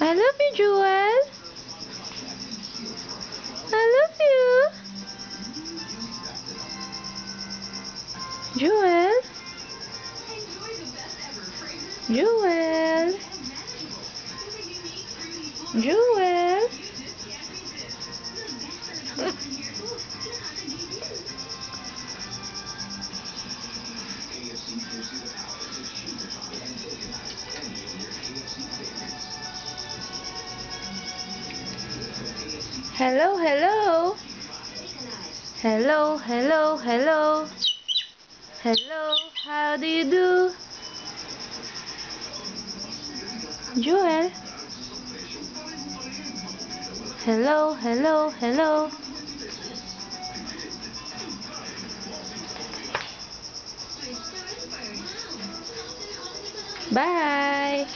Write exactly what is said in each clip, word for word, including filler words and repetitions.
I love you, Joel. I love you. Joel. Joel. Joel. Hello, hello. Hello, hello, hello. Hello, how do you do? Joel. Hello, hello, hello. Bye.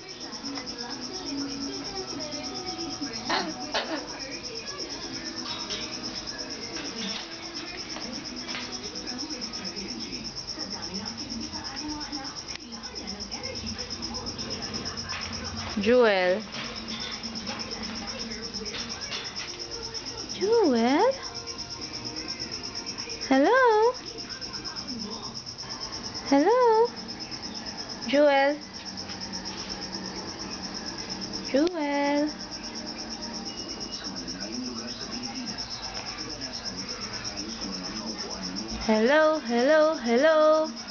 Joel. Joel? Hello? Hello? Joel? Joel? Hello, hello, hello.